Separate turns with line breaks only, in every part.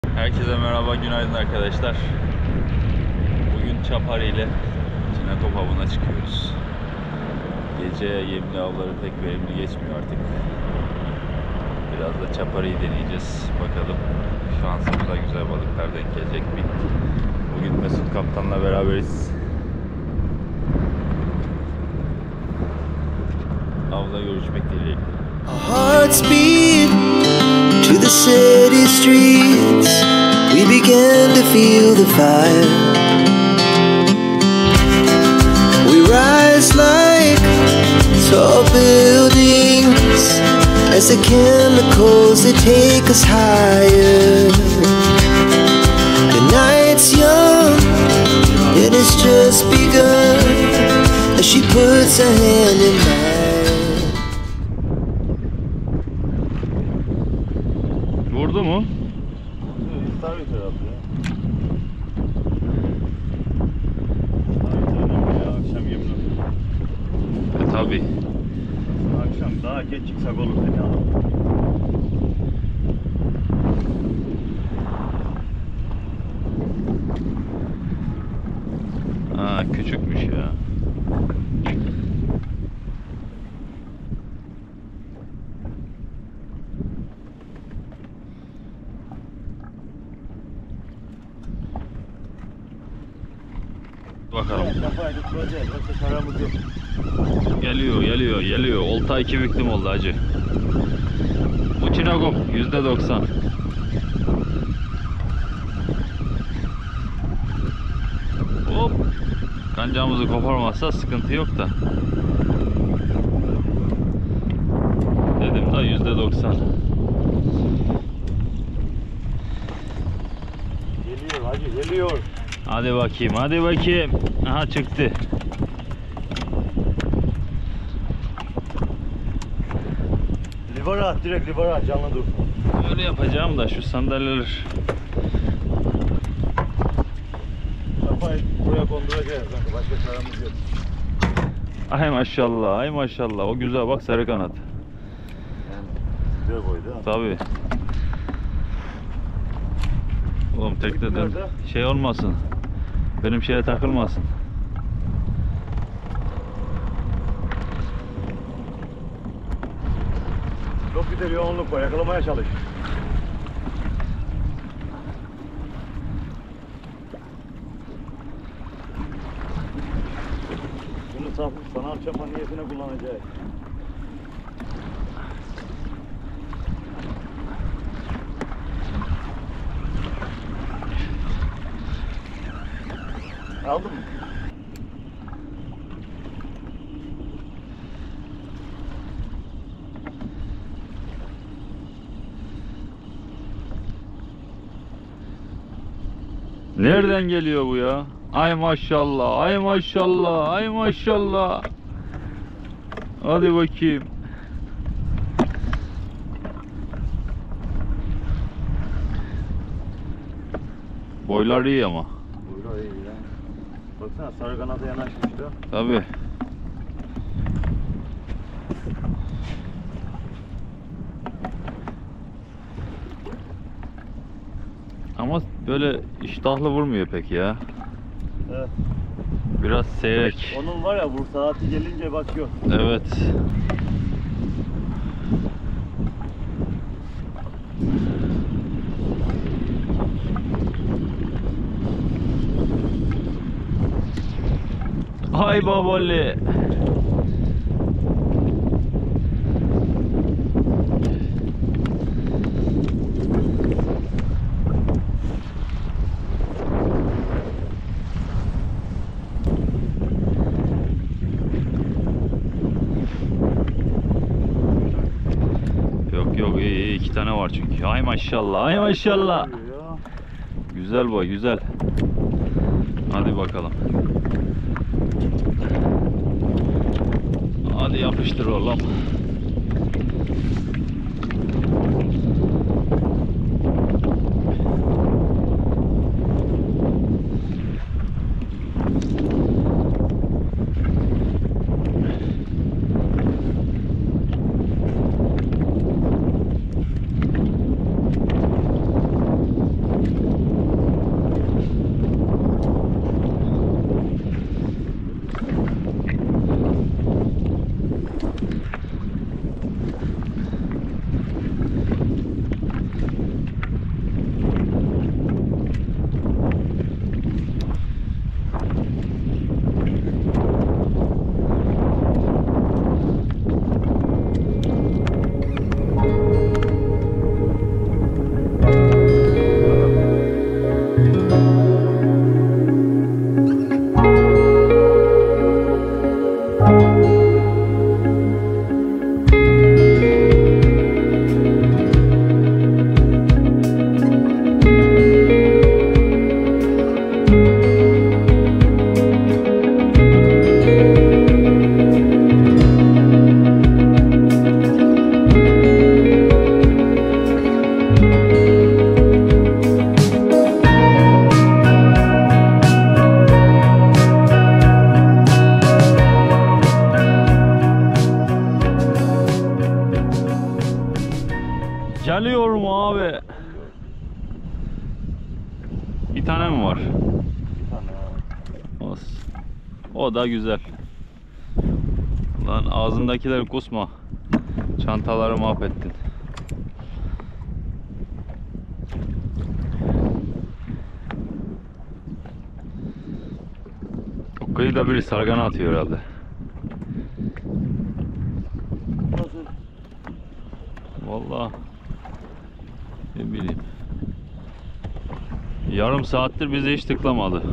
Herkese merhaba, günaydın arkadaşlar. Bugün Çapari ile Çinekop avına çıkıyoruz. Gece yemli avları pek verimli geçmiyor artık. Biraz da Çapari'yi deneyeceğiz. Bakalım şansımıza güzel balıklar denk gelecek mi? Bugün Mesut Kaptan'la beraberiz. Avda görüşmek dileğiyle.
Hearts beat to the city streets. We began to feel the fire. We rise like tall buildings as the chemicals they take us higher. The night's young, it has just begun as she puts her hand in mine.
Vurdu mu?
İstavrit herhalde ya. Akşam yemin ederim.
Tabi.
Akşam daha geç çıksak olur seni alalım.
Ha, küçükmüş ya. Bakalım.
Kafayı tutturacağız. Yoksa şaramız yok.
Geliyor. Olta 2 büklüm oldu hacı. Bu Çinekop %90. Hop. Kancamızı koparmazsa sıkıntı yok da. Dedim da %90.
Geliyor hacı geliyor.
Hadi bakayım. Aha çıktı.
Livara at, direkt livara at, canlı dur.
Öyle yapacağım da şu sandalyeler.
Kafayı buraya konduracağız. Başka şaramız yok.
Ay maşallah. O güzel bak, sarı kanat.
Yani güzel boy değil mi?
Tabii. Oğlum tekneden
Nerede?
şey olmasın. Benim şeye takılmasın.
Çok güzel yoğunluk var, yakalamaya çalış. Bunu sanal çapa niyetine kullanacağız. Aldın mı?
Nereden geliyor bu ya? Ay maşallah. Hadi bakayım. Boylar iyi ama.
Buyur iyi ya. Baksana sarı kanada yanaşmıştı.
Tabii. Ama böyle iştahlı vurmuyor pek ya.
Evet.
Biraz seyrek.
Onun var ya, bu saati gelince bakıyor.
Evet. Ay babali. Yok iyi, 2 tane var çünkü. Ay maşallah. Güzel boy, güzel. Hadi bakalım. Hadi yapıştır oğlum. Bir tane mi var?
Bir tane ya.
Olsun. O da güzel. Lan ağzındakileri kusma. Çantaları mahvettin. O kıyıda biri sargana atıyor herhalde.
Nasıl?
Vallahi ne bileyim. Yarım saattir bizi hiç tıklamadı.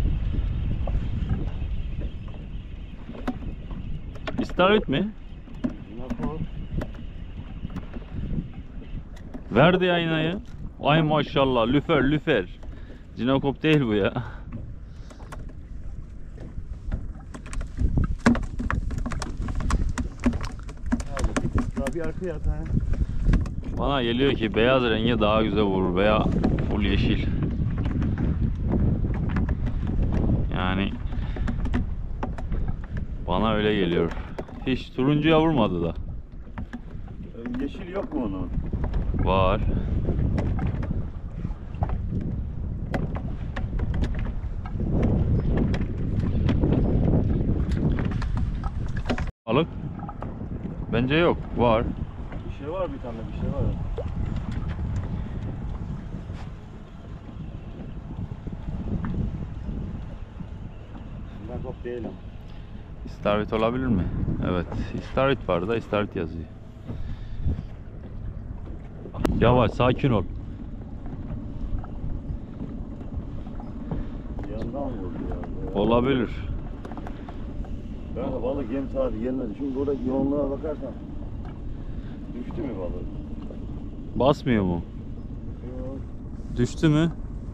İstavrit mi?
Dinakop.
Verdi aynayı. Ay maşallah, lüfer lüfer. Cinakop değil bu ya.
Daha bir arkaya at ha.
Bana geliyor ki beyaz rengi daha güzel vurur veya full yeşil. Yani bana öyle geliyor. Hiç turuncuya vurmadı da.
Yeşil yok mu onun?
Var. Balık? Bence yok. Var.
Bir şey var, bir tane bir şey var. Dinakop değil ama.
İstavrit olabilir mi? Evet. İstavrit var da istavrit yazıyor. Yavaş, sakin ol.
Yandan vurdu ya.
Olabilir.
Ben balık yem saati gelmedi. Şimdi buradaki yoğunluğa bakarsan düştü mü balık?
Basmıyor mu?
Yok.
Düştü mü?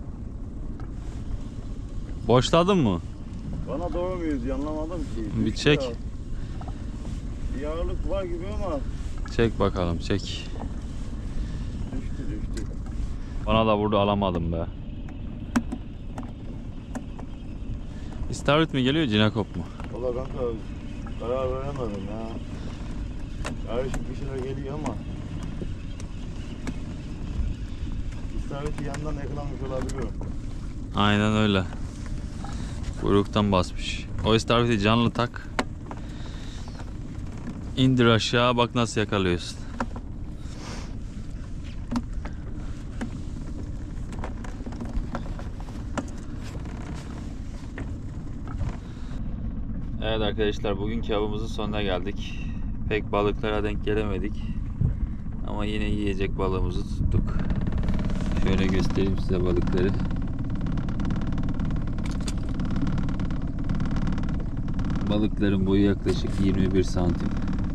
Boşladın mı?
Bana doğru muyuz? Anlamadım ki.
Bir
Düştü
çek.
ya. Bir ağırlık var gibi ama
Çek bakalım, çek.
düştü.
Bana da burada alamadım be. İstavrit mi geliyor, cinakop mu?
Valla kanka karar veremedim ya. Karışık bir şeyler geliyor ama İstavrit'i yandan yakalamış olabilirim.
Aynen öyle. Kuyruktan basmış. O istavriti canlı tak. İndir aşağı, bak nasıl yakalıyorsun. Evet arkadaşlar, bugünkü avımızın sonuna geldik. Pek balıklara denk gelemedik. Ama yine yiyecek balığımızı tuttuk. Şöyle göstereyim size balıkları. Balıkların boyu yaklaşık 21 santim.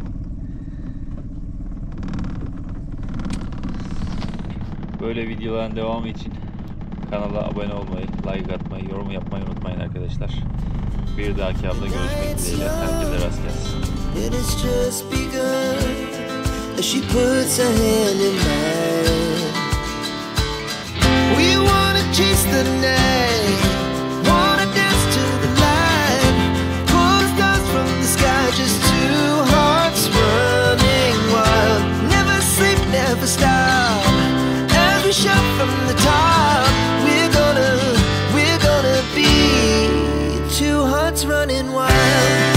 Böyle videoların devamı için kanala abone olmayı, like atmayı, yorum yapmayı unutmayın arkadaşlar. Bir dahaki avda görüşmek dileğiyle. Herkese rast gelsin.
And it's just begun as she puts her hand in mine. We wanna chase the night, wanna dance to the light, pull the stars from the sky, just two hearts running wild. Never sleep, never stop, as we shout from the top. We're gonna be two hearts running wild.